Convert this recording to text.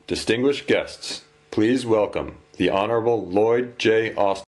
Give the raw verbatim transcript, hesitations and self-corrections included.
Distinguished guests, please welcome the Honorable Lloyd J. Austin.